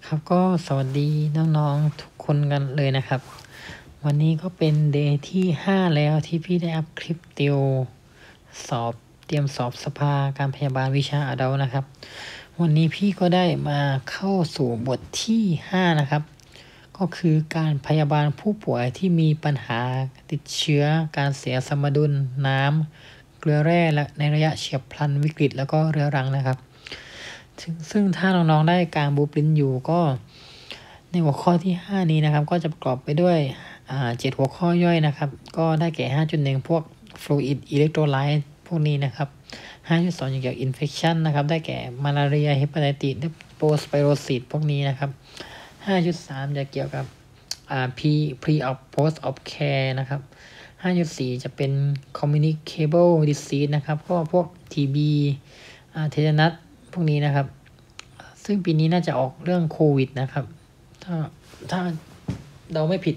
ครับก็สวัสดีน้องๆทุกคนกันเลยนะครับวันนี้ก็เป็นเดย์ที่5แล้วที่พี่ได้อัพคลิปสอบเตรียมสอบสภาการพยาบาลวิชาอดัลนะครับวันนี้พี่ก็ได้มาเข้าสู่บทที่5นะครับก็คือการพยาบาลผู้ป่วยที่มีปัญหาติดเชื้อการเสียสมดุลน้ำเกลือแร่และในระยะเฉียบพลันวิกฤตแล้วก็เรื้อรังนะครับซึ่งถ้าน้องๆได้การบลูพรินท์อยู่ก็ในหัวข้อที่5นี้นะครับก็จะประกอบไปด้วย7หัวข้อย่อยนะครับก็ได้แก่ 5.1 พวก fluid electrolyte พวกนี้นะครับ 5.2 เกี่ยวกับ infection นะครับได้แก่มาลาเรีย hepatitis และ post-spirosis พวกนี้นะครับ 5.3 จะเกี่ยวกับpre op post op care นะครับ 5.4 จะเป็น communicable disease นะครับก็พวก TB เทเทนัสพวกนี้นะครับซึ่งปีนี้น่าจะออกเรื่องโควิดนะครับถ้าเราไม่ผิด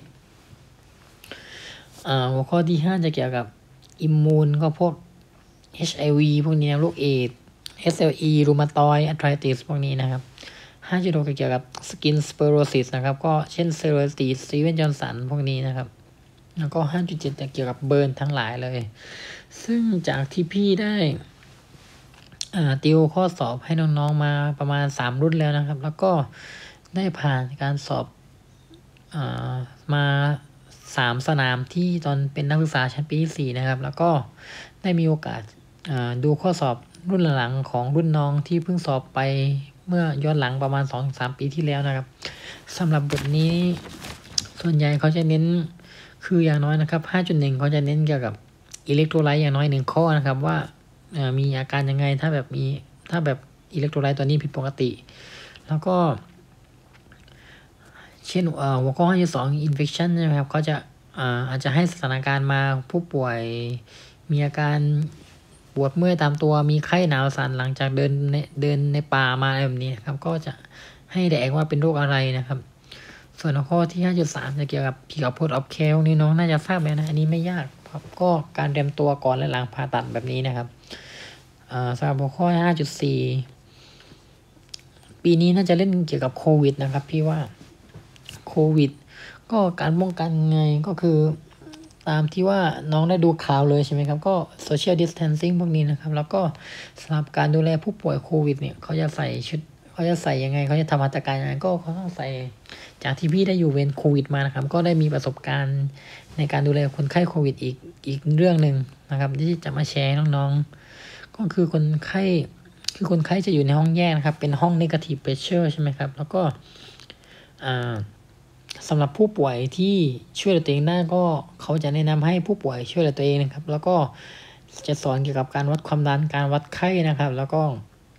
หัวข้อที่5จะเกี่ยวกับอิมมูนก็พวก HIV พวกนี้โรคเอดส์ SLE รูมาตอยด์อาร์ไทติสพวกนี้นะครับ 5.6 เกี่ยวกับสกินสเปโรซิสนะครับก็เช่นเซโรติสซีเวนจอนสันพวกนี้นะครับแล้วก็ 5.7 จะเกี่ยวกับเบิร์นทั้งหลายเลยซึ่งจากที่พี่ได้ติวข้อสอบให้น้องๆมาประมาณ3รุ่นแล้วนะครับแล้วก็ได้ผ่านการสอบมา3สนามที่ตอนเป็นนักศึกษาชั้นปีที่4นะครับแล้วก็ได้มีโอกาสดูข้อสอบรุ่นหลังของรุ่นน้องที่เพิ่งสอบไปเมื่อย้อนหลังประมาณ 2-3 ปีที่แล้วนะครับสำหรับบทนี้ส่วนใหญ่เขาจะเน้นคืออย่างน้อยนะครับ 5.1 เขาจะเน้นเกี่ยวกับอิเล็กโทรไลต์อย่างน้อย1ข้อนะครับว่ามีอาการยังไงถ้าแบบอิเล็กโทรไลต์ตัวนี้ผิดปกติแล้วก็เช่นหัวข้อ 5.2 infection ใช่ไหมครับเขาจะอาจจะให้สถานการณ์มาผู้ป่วยมีอาการปวดเมื่อยตามตัวมีไข้หนาวสั่นหลังจากเดินในป่ามาอะไรแบบนี้ครับก็จะให้แดกว่าเป็นโรคอะไรนะครับส่วนหัวข้อที่ 5.3 จะเกี่ยวกับโพสต์ออฟแคร์นี่น้องน่าจะทราบแล้วนะอันนี้ไม่ยากครับก็การเตรียมตัวก่อนและหลังผ่าตัดแบบนี้นะครับสำหรับหัวข้อ 5.4 ปีนี้น่าจะเล่นเกี่ยวกับโควิดนะครับพี่ว่าโควิดก็การป้องกันไงก็คือตามที่ว่าน้องได้ดูข่าวเลยใช่ไหมครับก็ social distancing พวกนี้นะครับแล้วก็สำหรับการดูแลผู้ป่วยโควิดเนี่ยเขาจะใส่ยังไงเขาจะทำมาตรการยังไงก็เขาต้องใส่จากที่พี่ได้อยู่เวรโควิดมานะครับก็ได้มีประสบการณ์ในการดูแลคนไข้โควิดอีกเรื่องหนึ่งนะครับที่จะมาแชร์น้องๆก็คือคนไข้จะอยู่ในห้องแยกนะครับเป็นห้อง negative pressure ใช่ไหมครับแล้วก็สำหรับผู้ป่วยที่ช่วยเหลือตัวเองได้ก็เขาจะแนะนำให้ผู้ป่วยช่วยเหลือตัวเองนะครับแล้วก็จะสอนเกี่ยวกับการวัดความดันการวัดไข้นะครับแล้วก็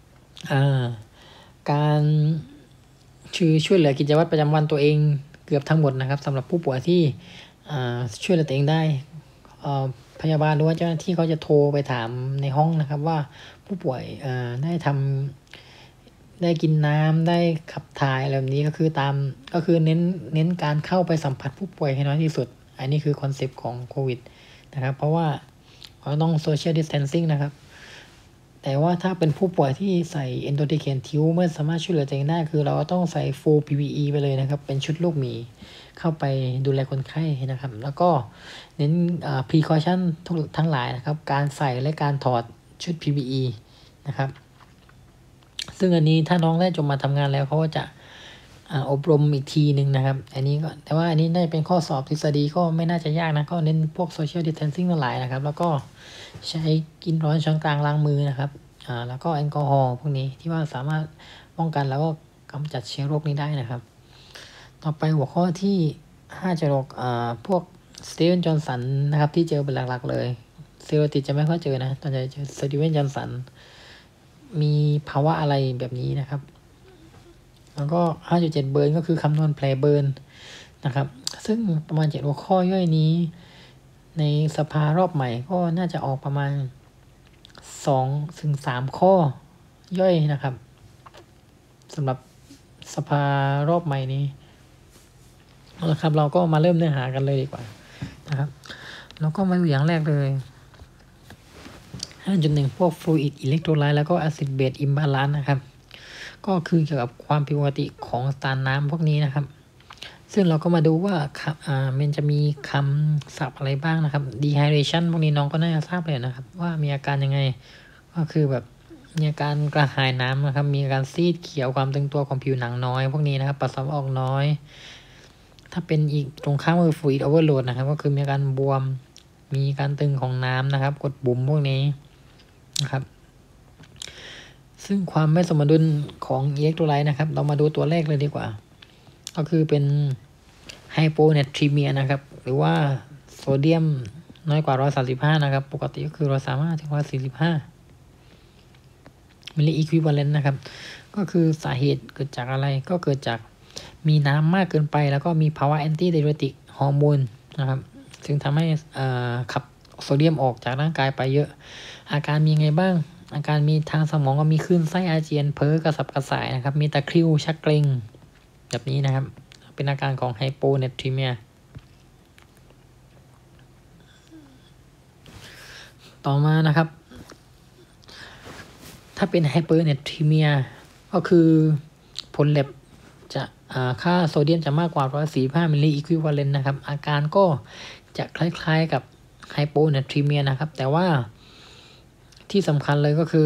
การช่วยเหลือกิจวัตรประจำวันตัวเองเกือบทั้งหมดนะครับสำหรับผู้ป่วยที่ช่วยเหลือตัวเองได้พยาบาลหรือว่าเจ้าหน้าที่เขาจะโทรไปถามในห้องนะครับว่าผู้ป่วยได้กินน้ำได้ขับถ่ายอะไรแบบนี้ก็คือเน้นการเข้าไปสัมผัสผู้ป่วยให้น้อยที่สุดอันนี้คือคอนเซปต์ของโควิดนะครับเพราะว่าเราต้อง social distancing นะครับแต่ว่าถ้าเป็นผู้ป่วยที่ใส่ endotracheal tube ไม่สามารถช่วยเหลือตัวเองได้คือเราต้องใส่ full PPE ไปเลยนะครับเป็นชุดลูกหมีเข้าไปดูแลคนไข้นะครับแล้วก็เน้นprecaution ทั้งหลายนะครับการใส่และการถอดชุด PPE นะครับซึ่งอันนี้ถ้าน้องได้จบมาทำงานแล้วเขาก็จะอบรมอีกทีหนึ่งนะครับอันนี้ก็แต่ว่าอันนี้น่าจะเป็นข้อสอบทฤษฎีก็ไม่น่าจะยากนะก็เน้นพวก social distancing ทั้งหลายนะครับแล้วก็ใช้กินร้อนช้อนกลางล้างมือนะครับแล้วก็แอลกอฮอล์พวกนี้ที่ว่าสามารถป้องกันแล้วก็กำจัดเชื้อโรคนี้ได้นะครับต่อไปหัวข้อที่5.6พวกสตีเวนจอห์นสันนะครับที่เจอเป็นหลักๆเลยเซโรติดจะไม่ค่อยเจอนะตอนจะเจอสตีเวนจอห์นสันมีภาวะอะไรแบบนี้นะครับแล้วก็ 5.7 เบิร์นก็คือคำนวณแผลเบิร์นนะครับซึ่งประมาณ7หัวข้อย่อยนี้ในสภารอบใหม่ก็น่าจะออกประมาณ2-3 ข้อย่อยนะครับสำหรับสภารอบใหม่นี้เอาละครับเราก็มาเริ่มเนื้อหากันเลยดีกว่านะครับเราก็มาดูอย่างแรกเลย 5.1 พวก fluid electrolyte แล้วก็ acid base imbalance นะครับก็คือเกี่ยวกับความผิดปกติของสารน้ำพวกนี้นะครับ ซึ่งเราก็มาดูว่ามันจะมีคำศัพท์อะไรบ้างนะครับ dehydration พวกนี้น้องก็น่าจะทราบเลยนะครับ ว่ามีอาการยังไง ก็คือแบบมีอาการกระหายน้ำนะครับ มีอาการซีดเขียวความตึงตัวของผิวหนังน้อยพวกนี้นะครับ ปัสสาวะออกน้อย ถ้าเป็นอีกตรงข้ามคือ fluid overload นะครับ ก็คือมีอาการบวม มีการตึงของน้ำนะครับ กดบุ๋มพวกนี้นะครับ ซึ่งความไม่สมดุลของอิเล็กโทรไลต์นะครับ เรามาดูตัวเลขเลยดีกว่า ก็คือเป็นไฮโปเนตรีเมียนะครับ หรือว่าโซเดียมน้อยกว่า135นะครับ ปกติก็คือ135ถึง145มิลลิอีควิวาเลนต์นะครับ ก็คือสาเหตุเกิดจากอะไร ก็เกิดจากมีน้ำมากเกินไป แล้วก็มีภาวะแอนตี้ไดยูเรติกฮอร์โมนนะครับ ซึ่งทำให้ขับโซเดียมออกจากร่างกายไปเยอะ อาการมีไงบ้าง อาการมีทางสมองก็มีคลื่นไส้อาเจียนเพ้อกระสับกระส่ายนะครับ มีตะคริวชักเกร็งแบบนี้นะครับ เป็นอาการของไฮโปเนตรีเมียต่อมานะครับ ถ้าเป็นไฮเปอร์เนตรีเมียก็คือผลแลบจะค่าโซเดียมจะมากกว่า145มิลลิอีควิวาเลนต์นะครับ อาการก็จะคล้ายๆกับไฮโปเนตรีเมียนะครับ แต่ว่าที่สำคัญเลยก็คือ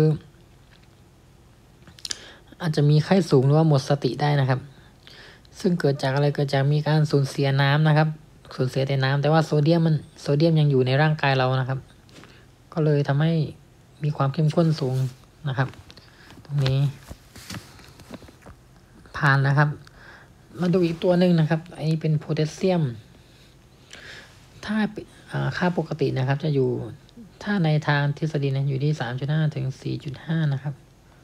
อาจจะมีไข้สูงหรือว่าหมดสติได้นะครับ ซึ่งเกิดจากอะไร เกิดจากมีการสูญเสียน้ำนะครับ สูญเสียแต่น้ำแต่ว่าโซเดียมยังอยู่ในร่างกายเรานะครับ ก็เลยทำให้มีความเข้มข้นสูงนะครับ ตรงนี้ผ่านนะครับ มาดูอีกตัวหนึ่งนะครับ อันนี้เป็นโพแทสเซียม ถ้าค่าปกตินะครับจะอยู่ถ้าในทางทฤษฎีนะอยู่ที่ 3.5 ถึง 4.5 นะครับ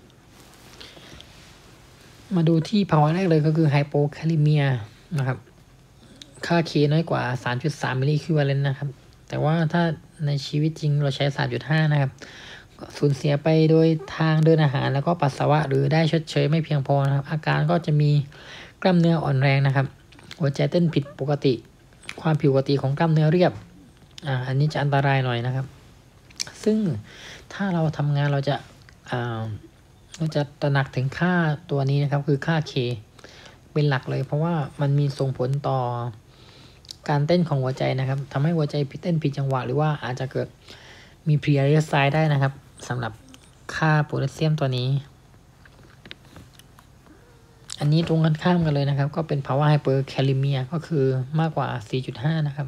มาดูที่ภาวะแรกเลยก็คือไฮโปแคลิเมียนะครับ ค่า K น้อยกว่า 3.3 มิลลิอีควิวาเลนต์นะครับ แต่ว่าถ้าในชีวิตจริงเราใช้ 3.5 นะครับ สูญเสียไปโดยทางเดินอาหารแล้วก็ปัสสาวะหรือได้ชดเชยไม่เพียงพอนะครับ อาการก็จะมีกล้ามเนื้ออ่อนแรงนะครับ หัวใจเต้นผิดปกติ ความผิดปกติของกล้ามเนื้อเรียบ อันนี้จะอันตรายหน่อยนะครับ ซึ่งถ้าเราทำงานเราจะตระหนักถึงค่าตัวนี้นะครับ คือค่า K เป็นหลักเลย เพราะว่ามันมีส่งผลต่อการเต้นของหัวใจนะครับทำให้หัวใจเต้นผิดจังหวะหรือว่าอาจจะเกิดมีพรีอาริสไซด์ได้นะครับสำหรับค่าโพแทสเซียมตัวนี้ อันนี้ตรงกันข้ามกันเลยนะครับ ก็เป็นภาวะไฮเปอร์แคลิเมียก็คือมากกว่า 4.5 นะครับ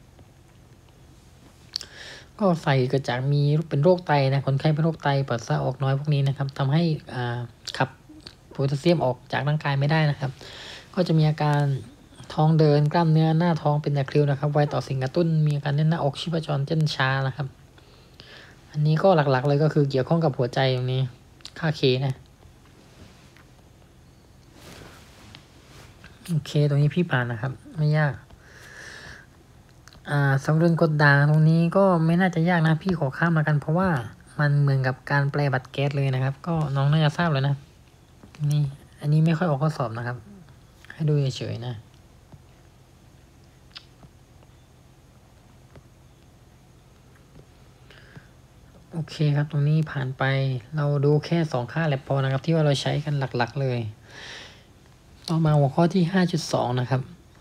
ก็ใส่เกิดจากมีเป็นโรคไตนะคนไข้เป็นโรคไตปัสสาวะออกน้อยพวกนี้นะครับทำให้ขับโพแทสเซียมออกจากร่างกายไม่ได้นะครับ ก็จะมีอาการท้องเดินกล้ามเนื้อหน้าท้องเป็นตะคริวนะครับไวต่อสิ่งกระตุ้นมีอาการแน่นหน้าอกชีพจรเต้นช้านะครับ อันนี้ก็หลักๆเลยก็คือเกี่ยวข้องกับหัวใจตรงนี้ค่า K นะโอเคตรงนี้พี่ผ่านนะครับไม่ยากสมดุลกรดด่างตรงนี้ก็ไม่น่าจะยากนะพี่ขอข้ามมากันเพราะว่ามันเหมือนกับการแปลบัตรแก๊สเลยนะครับ ก็น้องน่าจะทราบเลยนะนี่อันนี้ไม่ค่อยออกข้อสอบนะครับให้ดูเฉยๆนะโอเคครับตรงนี้ผ่านไปเราดูแค่2ค่าแลบพอนะครับที่ว่าเราใช้กันหลักๆเลยต่อมาหัวข้อที่ 5.2 นะครับ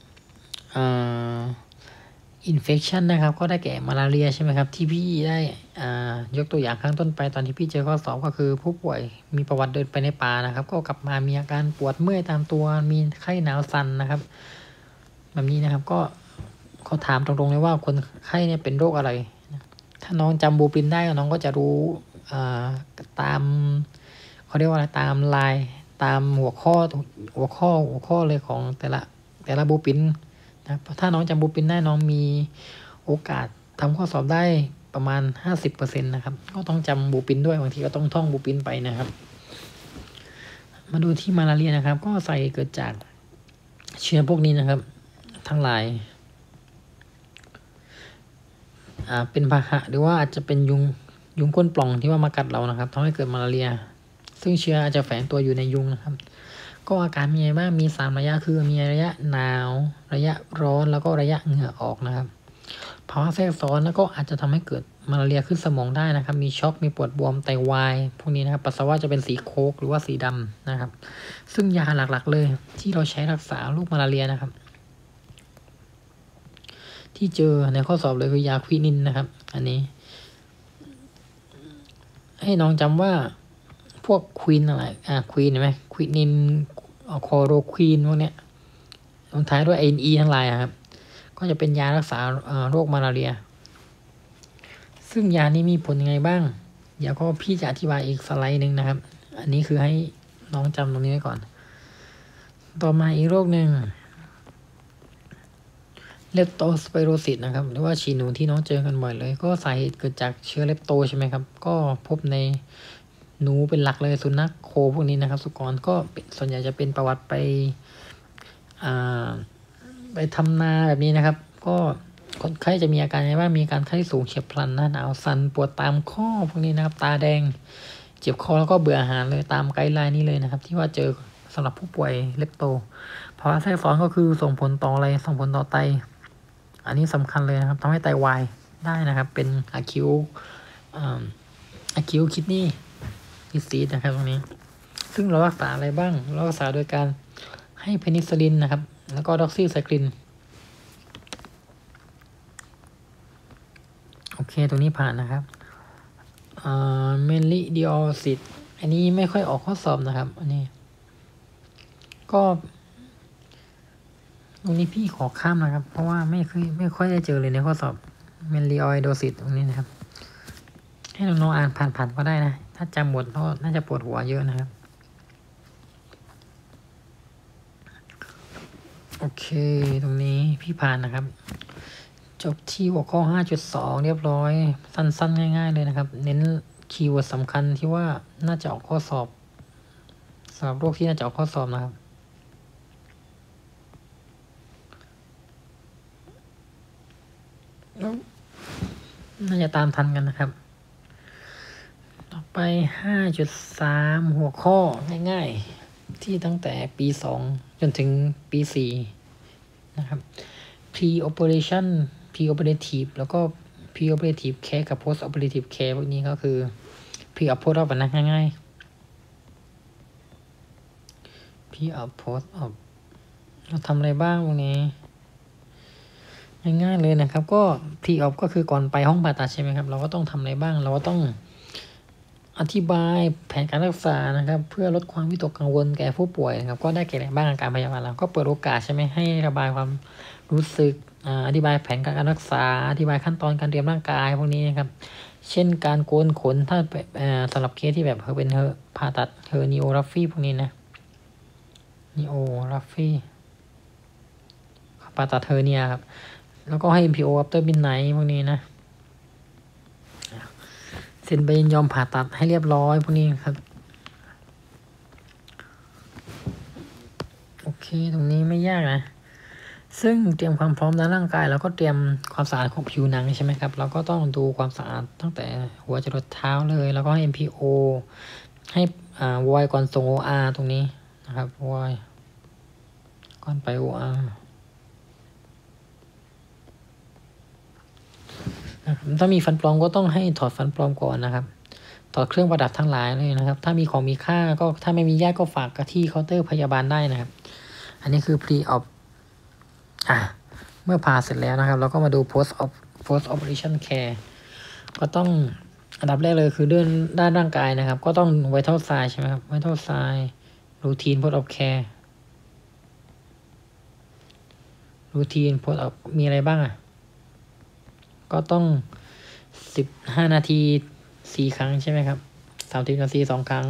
infection นะครับก็ได้แก่มาลาเรียใช่ไหมครับที่พี่ได้ยกตัวอย่างข้างต้นไปตอนที่พี่เจอข้อสอบก็คือผู้ป่วยมีประวัติเดินไปในป่านะครับก็กลับมามีอาการปวดเมื่อยตามตัวมีไข้หนาวสั่นนะครับแบบนี้นะครับก็เขาถามตรงๆเลยว่าคนไข้เนี่ยเป็นโรคอะไรถ้าน้องจำบูปินได้น้องก็จะรู้ตามเขาเรียกว่าอะไรตามลายตามหัวข้อเลยของแต่ละบูปินนะถ้าน้องจำบูปินได้น้องมีโอกาสทำข้อสอบได้ประมาณ 50% นะครับก็ต้องจำบูปินด้วยบางทีก็ต้องท่องบูปินไปนะครับมาดูที่มาลาเรียนะครับก็ใส่เกิดจากเชื้อพวกนี้นะครับทั้งหลายเป็นพาหะหรือว่าอาจจะเป็นยุงก้นปล่องที่ว่ามากัดเรานะครับทำให้เกิดมาลาเรียซึ่งเชื้ออาจจะแฝงตัวอยู่ในยุงนะครับก็อาการมีอะไรบ้างมี3ระยะคือมีระยะหนาวระยะร้อนแล้วก็ระยะเหงื่อออกนะครับภาวะแทรกซ้อนแล้วก็อาจจะทำให้เกิดมาลาเรียขึ้นสมองได้นะครับมีช็อกมีปวดบวมไตวายพวกนี้นะครับปัสสาวะจะเป็นสีโค้กหรือว่าสีดำนะครับซึ่งยาหลักๆเลยที่เราใช้รักษาโรคมาลาเรียนะครับที่เจอในข้อสอบเลยคือยาควินินนะครับอันนี้ให้น้องจำว่าพวกควีนอะไรควีนเห็นไหมควินินคอโรควีนพวกเนี้ยลงท้ายด้วย ANE ทั้งหลายครับก็จะเป็นยารักษาโรคมาลาเรียซึ่งยานี้มีผลยังไงบ้างเดี๋ยวก็พี่จะอธิบายอีกสไลด์หนึ่งนะครับอันนี้คือให้น้องจำตรงนี้ไว้ก่อนต่อมาอีกโรคหนึ่งเลปโตสไปโรซิสนะครับหรือว่าฉี่หนูที่น้องเจอกันบ่อยเลยก็สาเหตุเกิดจากเชื้อเลปโตใช่ไหมครับก็พบในหนูเป็นหลักเลยสุนัขโคพวกนี้นะครับสุกรก็ส่วนใหญ่จะเป็นประวัติไปทำนาแบบนี้นะครับก็คนไข้จะมีอาการอะไรบ้างมีการไข้สูงเฉียบพลันหน้าหนาวสั่นปวดตามข้อพวกนี้นะครับตาแดงเจ็บคอแล้วก็เบื่ออาหารเลยตามไกด์ไลน์นี้เลยนะครับที่ว่าเจอสำหรับผู้ป่วยเลปโตภาวะแทรกซ้อนก็คือส่งผลต่ออะไรส่งผลต่อไตอันนี้สำคัญเลยนะครับทำให้ไตวายได้นะครับเป็นacute kidney disease นะครับตรงนี้ซึ่งเรารักษาอะไรบ้างเรารักษาโดยการให้เพนิซิลลินนะครับแล้วก็ด็อกซิไซคลินโอเคตรงนี้ผ่านนะครับเมลิดิออซิดอันนี้ไม่ค่อยออกข้อสอบนะครับอันนี้ก็ตรงนี้พี่ขอข้ามนะครับเพราะว่าไม่ค่อยได้เจอเลยในข้อสอบเมลิออยโดซิดตรงนี้นะครับให้น้องๆอ่านผ่านก็ได้นะถ้าจำหมดก็น่าจะปวดหัวเยอะนะครับโอเคตรงนี้พี่ผ่านนะครับจบที่หัวข้อ 5.2 เรียบร้อยสั้นๆง่ายๆเลยนะครับเน้นคีย์เวิร์ดสำคัญที่ว่าน่าจะออกข้อสอบสำหรับโรคที่น่าจะออกข้อสอบนะครับน่าจะตามทันกันนะครับต่อไป 5.3 หัวข้อง่ายๆที่ตั้งแต่ปี 2 จนถึงปี 4 นะครับ pre-operative แล้วก็ pre-operative care กับ post-operative care พวกนี้ก็คือ pre op post op นะง่ายๆ pre op post op เราทำอะไรบ้างตรงนี้ง่ายๆเลยนะครับก็ pre op ก็คือก่อนไปห้องผ่าตัดใช่ไหมครับเราก็ต้องทำอะไรบ้างเราก็ต้องอธิบายแผนการรักษานะครับเพื่อลดความวิตกกังวลแก่ผู้ป่วยนะครับก็ได้แก่อะไรบ้างอาการพยาบาลเราก็เปิดโอกาสใช่ไหมให้ระบายความรู้สึกอธิบายแผนการรักษาอธิบายขั้นตอนการเตรียมร่างกายพวกนี้นะครับเช่นการโกนขนถ้าสำหรับเคสที่แบบเป็นผ่าตัดนีโอราฟีพวกนี้นะนีโอราฟีผ่าตัดเนียครับแล้วก็ให้ MPO after midnight พวกนี้นะเซ็นใบยินยอมผ่าตัดให้เรียบร้อยพวกนี้ครับโอเคตรงนี้ไม่ยากนะซึ่งเตรียมความพร้อมด้านร่างกายแล้วก็เตรียมความสะอาดของผิวหนังใช่ไหมครับเราก็ต้องดูความสะอาดตั้งแต่หัวจรดเท้าเลยแล้วก็ให้ MPO ให้วอยก่อนส่ง OR ตรงนี้นะครับวอยก่อนไป OR ถ้ามีฟันปลอมก็ต้องให้ถอดฟันปลอมก่อนนะครับถอดเครื่องประดับทั้งหลายเลยนะครับถ้ามีของมีค่าก็ถ้าไม่มีญาติก็ฝากกับที่เคาน์เตอร์พยาบาลได้นะครับอันนี้คือ pre op เมื่อผ่าเสร็จแล้วนะครับเราก็มาดู post operation care ก็ต้องอันดับแรกเลยคือด้านร่างกายนะครับก็ต้อง vital sign ใช่ไหมครับ vital sign routine post op care routine post op มีอะไรบ้างก็ต้อง15 นาที4 ครั้งใช่ไหมครับ30 นาที2 ครั้ง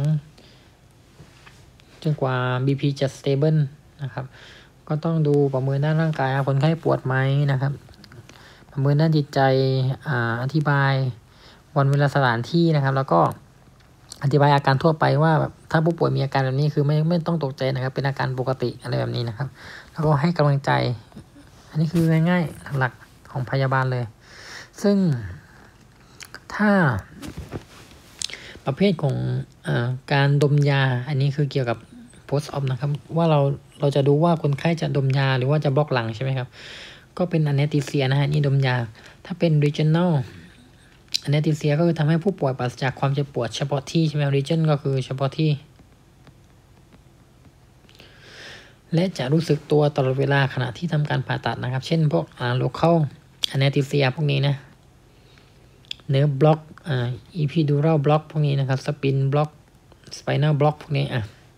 จนกว่า BP จะ stable นะครับก็ต้องดูประเมินด้านร่างกายคนไข้ปวดไหมนะครับประเมินด้านจิตใจอธิบายวันเวลาสถานที่นะครับแล้วก็อธิบายอาการทั่วไปว่าแบบถ้าผู้ป่วยมีอาการแบบนี้คือไม่ต้องตกใจนะครับเป็นอาการปกติอะไรแบบนี้นะครับแล้วก็ให้กำลังใจอันนี้คือง่ายๆหลักๆของพยาบาลเลยซึ่งถ้าประเภทของการดมยาอันนี้คือเกี่ยวกับ post op นะครับว่าเราจะดูว่าคนไข้จะดมยาหรือว่าจะบล็อกหลังใช่ไหมครับก็เป็น anesthesia นะฮะนี่ดมยาถ้าเป็น regional anesthesia ก็คือทำให้ผู้ป่วยปราศจากความเจ็บปวดเฉพาะที่ใช่ไหม region ก็คือเฉพาะที่และจะรู้สึกตัวตลอดเวลาขณะที่ทำการผ่าตัดนะครับเช่นพวกlocal anesthesia พวกนี้นะnerve block epidural block พวกนี้นะครับ spin block spinal block พวกนี้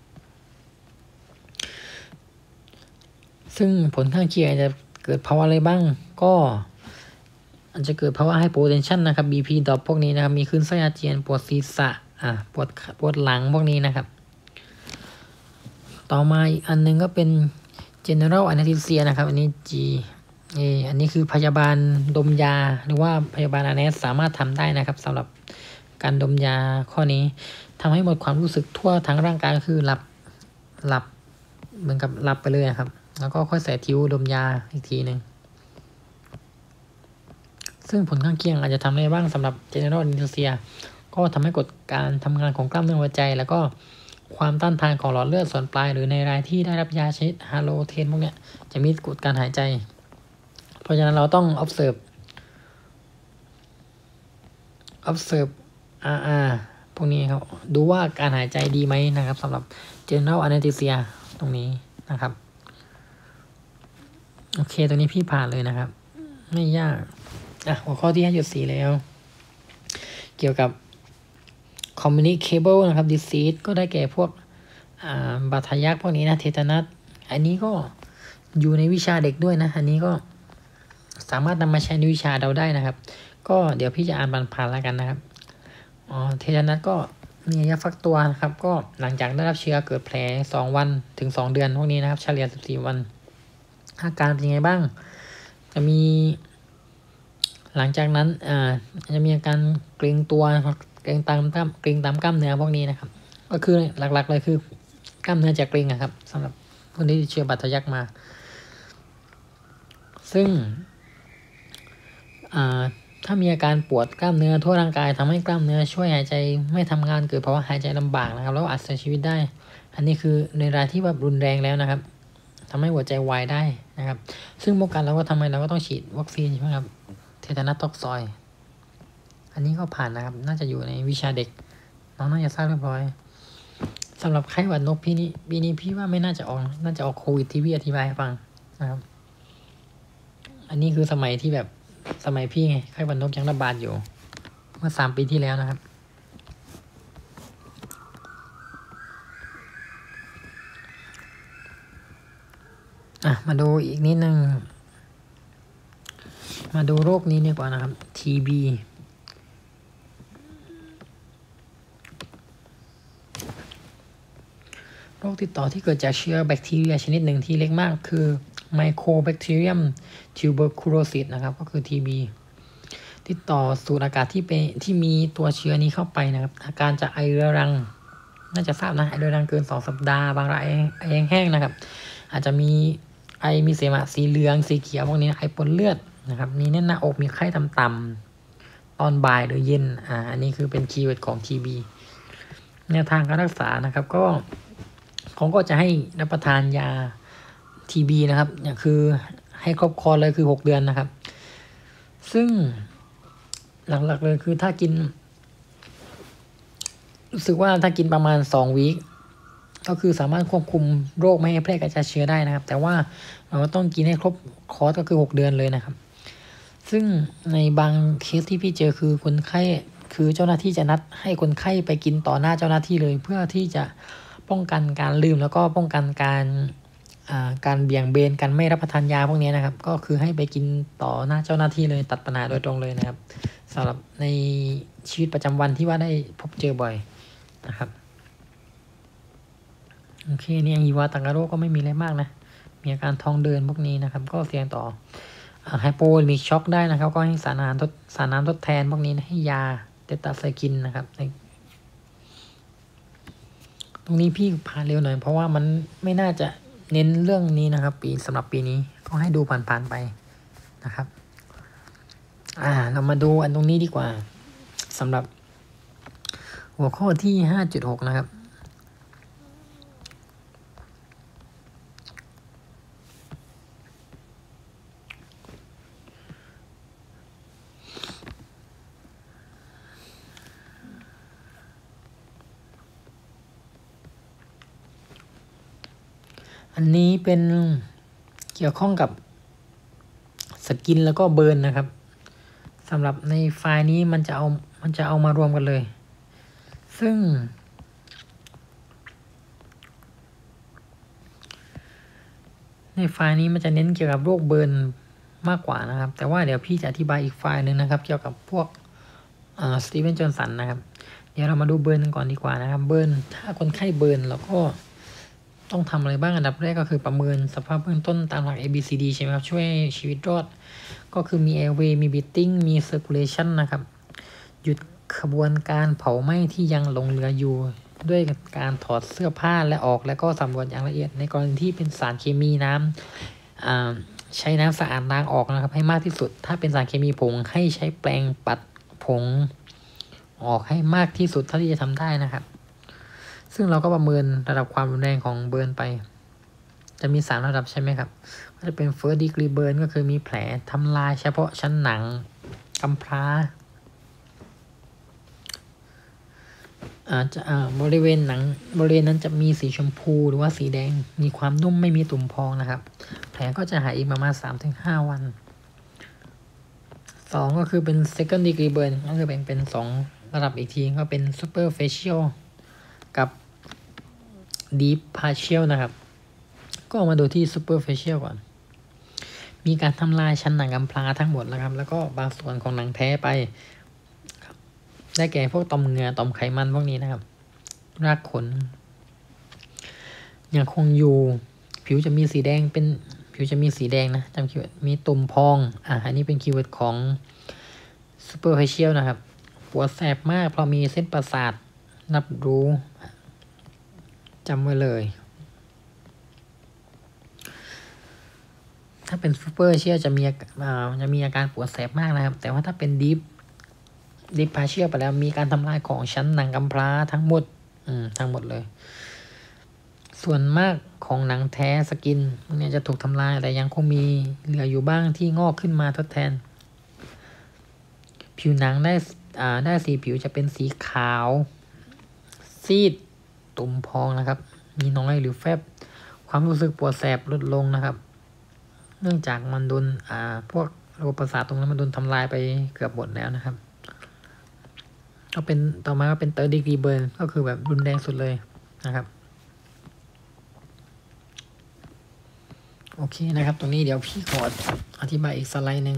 ซึ่งผลข้างเคียงจะเกิดภาวะอะไรบ้างก็อาจจะเกิดภาวะ hypotension นะครับ BP drop พวกนี้นะครับมีคลื่นไส้อาเจียนปวดศีรษะปวดหลังพวกนี้นะครับต่อมาอีกอันนึงก็เป็น general anesthesia นะครับอันนี้คือพยาบาลดมยาหรือว่าพยาบาลอเนสสามารถทำได้นะครับสำหรับการดมยาข้อนี้ทำให้หมดความรู้สึกทั่วทั้งร่างกายก็คือหลับเหมือนกับหลับไปเลยครับแล้วก็ค่อยใส่ทิวดมยาอีกทีหนึ่งซึ่งผลข้างเคียงอาจจะทำได้บ้างสำหรับ general anesthesia ก็ทำให้กดการทำงานของกล้ามเนื้อหัวใจแล้วก็ความต้านทานของหลอดเลือดส่วนปลายหรือในรายที่ได้รับยาชนิดฮาโลเทนพวกนี้จะมีกดการหายใจเพราะฉะนั้นเราต้อง observeพวกนี้ครับดูว่าการหายใจดีไหมนะครับสำหรับ general anesthesia ตรงนี้นะครับโอเคตัวนี้พี่ผ่านเลยนะครับไม่ยากหัวข้อที่ 5.4 แล้วเกี่ยวกับ communicable นะครับ disease ก็ได้แก่พวกบาดทะยักพวกนี้นะเทตานัสอันนี้ก็อยู่ในวิชาเด็กด้วยนะอันนี้ก็สามารถนำมาใช้ในวิชาเราได้นะครับก็เดี๋ยวพี่จะอ่านผ่านๆแล้วกันนะครับเทตานัสก็มีระยะฟักตัวนะครับก็หลังจากได้รับเชื้อเกิดแผล2 วันถึง2 เดือนพวกนี้นะครับเฉลี่ย14 วันอาการเป็นยังไงบ้างจะมีหลังจากนั้นจะมีอาการเกร็งตัวเกร็งตามกล้ามเนื้อพวกนี้นะครับก็คือหลักๆเลยคือกล้ามเนื้อจะเกร็งครับสำหรับคนที่ติดเชื้อบาดทะยักมาซึ่งถ้ามีอาการปวดกล้ามเนื้อทั่วร่างกายทำให้กล้ามเนื้อช่วยหายใจไม่ทำงานเกิดภาวะหายใจลำบากนะครับแล้วอาจเสียชีวิตได้อันนี้คือในรายที่แบบรุนแรงแล้วนะครับทำให้หัวใจวายได้นะครับซึ่งป้องกันเราก็ทำไมเราก็ต้องฉีดวัคซีนใช่ไหมครับเทตานัสท็อกซอยอันนี้ก็ผ่านนะครับน่าจะอยู่ในวิชาเด็กน้องน่าจะทราบเรียบร้อยสำหรับไข้หวัดนกปีนี้พี่ว่าไม่น่าจะออกโควิดที่พี่อธิบายให้ฟังนะครับอันนี้คือสมัยพี่ไงไข้หวัดนกยังระบาดอยู่เมื่อ3 ปีที่แล้วนะครับมาดูอีกนิดนึงมาดูโรคนี้ดีกว่านะครับ TB โรคติดต่อที่เกิดจากเชื้อแบคทีเรียชนิดหนึ่งที่เล็กมากคือไมโครแบคทีเรียมทิวเบอร์คูโรซิสนะครับก็คือ TB ติดต่อสูดอากาศที่มีตัวเชื้อนี้เข้าไปนะครับอาการจะไอเรื้อรังน่าจะทราบนะไอเรื้อรังเกิน2 สัปดาห์บางรายไอแห้งนะครับอาจจะมีไอมีเสมหะสีเหลืองสีเขียวพวกนี้ไอปนเลือดนะครับมีแน่นหน้าอกมีไข้ต่ำๆตอนบ่ายหรือเย็นอันนี้คือเป็นคีย์เวิร์ดของ TB แนวทางการรักษานะครับก็เขาก็จะให้รับประทานยา TB นะครับเนี่ยคือให้ครบคอร์สเลยคือ6 เดือนนะครับซึ่งหลักๆเลยคือถ้ากินรู้สึกว่าถ้ากินประมาณ2 วีคก็คือสามารถควบคุมโรคไม่ให้แพร่กระจายเชื้อได้นะครับแต่ว่าเราก็ต้องกินให้ครบคอร์สก็คือ6 เดือนเลยนะครับซึ่งในบางเคสที่พี่เจอคือคนไข้คือเจ้าหน้าที่จะนัดให้คนไข้ไปกินต่อหน้าเจ้าหน้าที่เลยเพื่อที่จะป้องกันการลืมแล้วก็ป้องกันการเบี่ยงเบนการไม่รับประทานยาพวกนี้นะครับก็คือให้ไปกินต่อหน้าเจ้าหน้าที่เลยตัดปัญหาโดยตรงเลยนะครับสำหรับในชีวิตประจำวันที่ว่าได้พบเจอบ่อยนะครับโอเคเนี่ยฮิวาตังกาโรก็ไม่มีอะไรมากนะมีอาการท้องเดินพวกนี้นะครับก็เสี่ยงต่อไฮโปมีช็อกได้นะครับก็ให้สารน้ำทดแทนพวกนี้ให้ยาเตตาไซคินนะครับตรงนี้พี่ผ่านเร็วหน่อยเพราะว่ามันไม่น่าจะเน้นเรื่องนี้นะครับสำหรับปีนี้ก็ให้ดูผ่านๆไปนะครับเรามาดูอันตรงนี้ดีกว่าสำหรับหัวข้อที่ 5.6 นะครับอันนี้เป็นเกี่ยวข้องกับสกินแล้วก็เบิร์นนะครับสำหรับในไฟล์นี้มันจะเอามารวมกันเลยซึ่งในไฟล์นี้มันจะเน้นเกี่ยวกับโรคเบิร์นมากกว่านะครับแต่ว่าเดี๋ยวพี่จะอธิบายอีกไฟล์นึงนะครับเกี่ยวกับพวกสตีเวน จอห์นสันนะครับเดี๋ยวเรามาดูเบิร์นกันก่อนดีกว่านะครับเบิร์นถ้าคนไข้เบิร์นเราก็ต้องทำอะไรบ้างอันดับแรกก็คือประเมินสภาพเบื้องต้นตามหลัก ABCD ใช่ไหมครับช่วยชีวิตรอดก็คือมี airway มี breathing มี circulation นะครับหยุดขบวนการเผาไหม้ที่ยังหลงเหลืออยู่ด้วยการถอดเสื้อผ้าและออกแล้วก็สำรวจอย่างละเอียดในกรณีที่เป็นสารเคมีน้ำใช้น้ำสะอาดล้างออกนะครับให้มากที่สุดถ้าเป็นสารเคมีผงให้ใช้แปรงปัดผงออกให้มากที่สุดเท่าที่จะทำได้นะครับซึ่งเราก็ประเมินระดับความรุนแรงของเบิร์นไปจะมี3ระดับใช่ไหมครับก็จะเป็น first degree burn ก็คือมีแผลทำลายเฉพาะชั้นหนังกำพร้าบริเวณหนังบริเวณนั้นจะมีสีชมพูหรือว่าสีแดงมีความนุ่มไม่มีตุ่มพองนะครับแผลก็จะหายอีกประมาณ 3-5 วัน2ก็คือเป็น second degree burn ก็คือแบ่งเป็น2ระดับอีกทีก็เป็น superficial กับ deep partial นะครับก็มาดูที่ superficial ก่อนมีการทำลายชั้นหนังกำพร้าทั้งหมดแล้วครับแล้วก็บางส่วนของหนังแท้ไปได้แก่พวกต่อมเหงื่อต่อมไขมันพวกนี้นะครับรากขนยังคงอยู่ผิวจะมีสีแดงนะจำคีย์เวิร์ดมีตุ่มพองอันนี้เป็นคีย์เวิร์ดของ superficial นะครับปวดแสบมากเพราะมีเส้นประสาทรับรู้จำไว้เลยถ้าเป็น superficial จะมีอาการปวดแสบมากนะครับแต่ว่าถ้าเป็น deep partial ไปแล้วมีการทำลายของชั้นหนังกำพร้าทั้งหมดเลยส่วนมากของหนังแท้สกินเนี่ยจะถูกทำลายแต่ยังคงมีเหลืออยู่บ้างที่งอกขึ้นมาทดแทนผิวหนังได้สีผิวจะเป็นสีขาวซีดตุ่มพองนะครับมีน้อยหรือแฟบความรู้สึกปวดแสบลดลงนะครับเนื่องจากมันโดนพวกระบบประสาทตรงนั้นมันโดนทำลายไปเกือบหมดแล้วนะครับก็เป็นต่อมาก็เป็น third degree burn ก็คือแบบรุนแรงสุดเลยนะครับโอเคนะครับตรงนี้เดี๋ยวพี่ขออธิบายอีกสไลด์หนึ่ง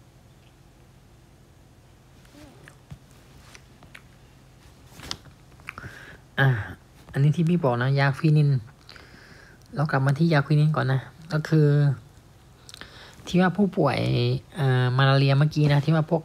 อันนี้ที่พี่บอกนะยาควินินเรากลับมาที่ยาควินินก่อนนะก็คือที่ว่าผู้ป่วยมาลาเรียเมื่อกี้นะที่ว่าพวก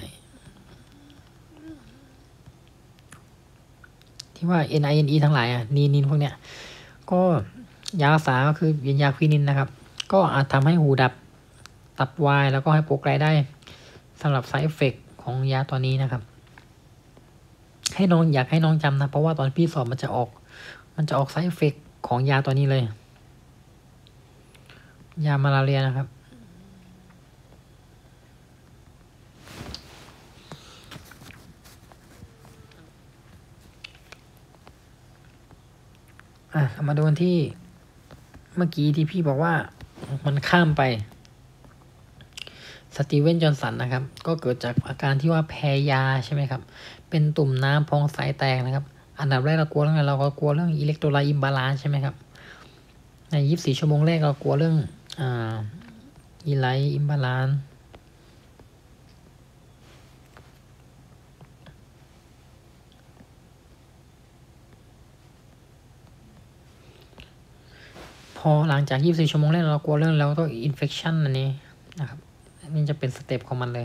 ที่ว่า NINE ทั้งหลายนีนพวกเนี้ยก็ยารักษาก็คือเป็นยาควินินนะครับก็อาจทำให้หูดับตับวายแล้วก็ให้โปรไกลได้สำหรับ side effect ของยาตัวนี้นะครับอยากให้น้องจำนะเพราะว่าตอนพี่สอบมันจะออก side effect ของยาตัวนี้เลยยามาลาเรียนะครับมาดูที่เมื่อกี้ที่พี่บอกว่ามันข้ามไปสตีเวน จอห์นสันนะครับก็เกิดจากอาการที่ว่าแพ้ยาใช่ไหมครับเป็นตุ่มน้ำพองใสแตกนะครับอันดับแรกเรากลัวเรื่องอะไรเราก็กลัวเรื่องอิเล็กโทรไลต์อิมบาลานซ์ใช่ไหมครับใน24 ชั่วโมงแรกเรากลัวเรื่องอิไลท์อิมบาลานซ์พอหลังจาก24 ชั่วโมงแรกเรากลัวเรื่องแล้วก็อินเฟคชันอันนี้นะครับนี่จะเป็นสเต็ปของมันเลย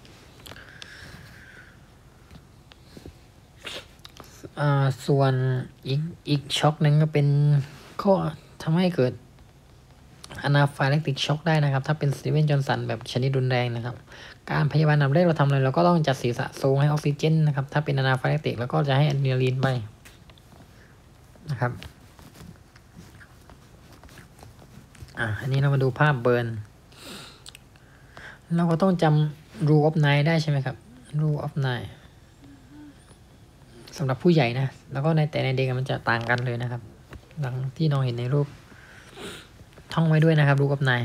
ส่วนอีกช็อคนึงก็เป็นข้อทำให้เกิดอนาไฟแลคติกช็อคได้นะครับถ้าเป็นสตีเวน จอห์นสันแบบชนิดรุนแรงนะครับการพยาบาลอันดับแรกเราทำอะไรเราก็ต้องจัดศีรษะทรงให้ออกซิเจนนะครับถ้าเป็นอนาไฟแลคติกแล้วก็จะให้อะดรีนาลีนไปนะครับอันนี้เรามาดูภาพเบิร์นเราก็ต้องจำ rule of 9ได้ใช่ไหมครับ rule of 9สำหรับผู้ใหญ่นะแล้วก็ในเด็กมันจะต่างกันเลยนะครับดังที่น้องเห็นในรูปท่องไว้ด้วยนะครับรู้กับนาย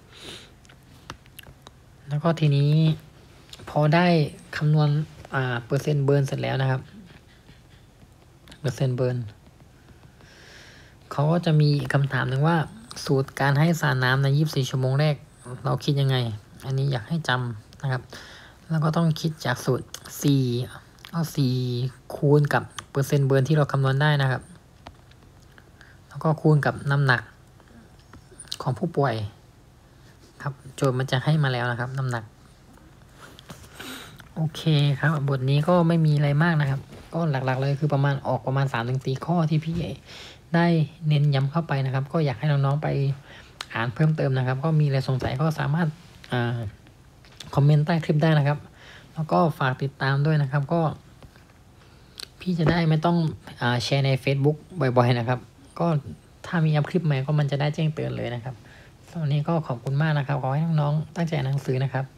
แล้วก็ทีนี้พอได้คำนวณเปอร์เซ็นต์เบิร์นเสร็จแล้วนะครับเปอร์เซ็นต์เบิร์นเขาก็จะมีคำถามหนึ่งว่าสูตรการให้สารน้ำใน24ชั่วโมงแรกเราคิดยังไงอันนี้อยากให้จำนะครับแล้วก็ต้องคิดจากสูตร4คูณกับเปอร์เซ็นต์เบิร์นที่เราคำนวณได้นะครับแล้วก็คูณกับน้ำหนักของผู้ป่วยครับโจทย์มันจะให้มาแล้วนะครับน้ำหนักโอเคครับบทนี้ก็ไม่มีอะไรมากนะครับก็หลักๆเลยคือประมาณ 3-4 ข้อที่พี่ได้เน้นย้ำเข้าไปนะครับก็อยากให้น้องๆไปอ่านเพิ่มเติมนะครับก็มีอะไรสงสัยก็สามารถคอมเมนต์ใต้คลิปได้นะครับแล้วก็ฝากติดตามด้วยนะครับก็พี่จะได้ไม่ต้องแชร์ใน Facebook บ่อยๆนะครับก็ถ้ามีอัพคลิปใหม่ก็มันจะได้แจ้งเตือนเลยนะครับตอนนี้ก็ขอบคุณมากนะครับขอให้น้องๆตั้งใจอ่านหนังสือนะครับ